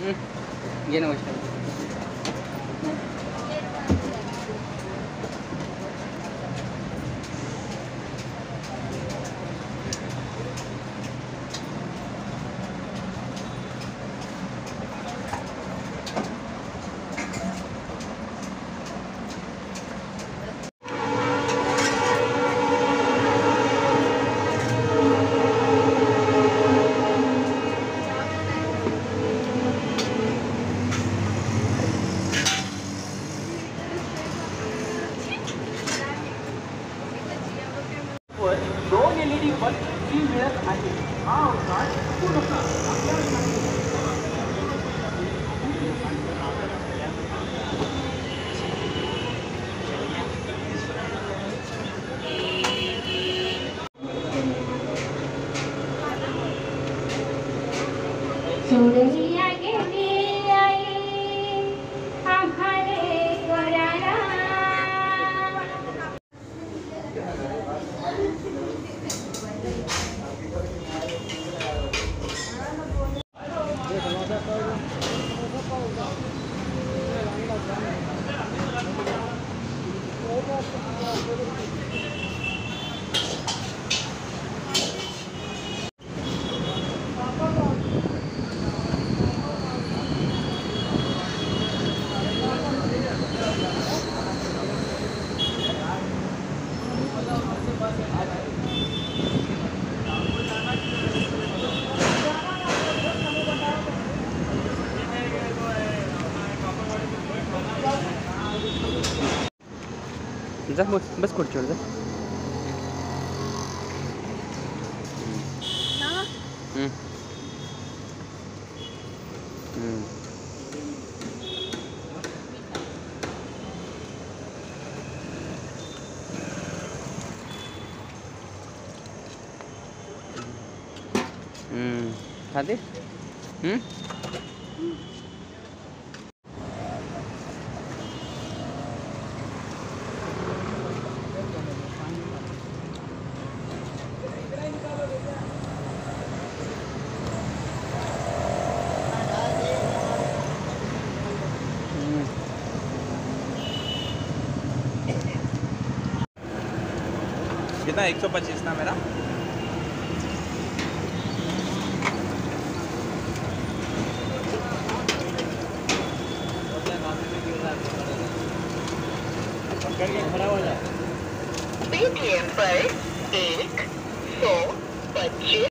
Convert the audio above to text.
ये नमस्कार। दोन LED बल्ब फ्री मिळत आहे। हा अवसर पूर्ण सोडविया गेली आई आम्हाले करारा। जा बस खुर्चीवर जा। हम्म। हम्म। खाते। कितना 125 ना मेरा। पेटीएम पर 125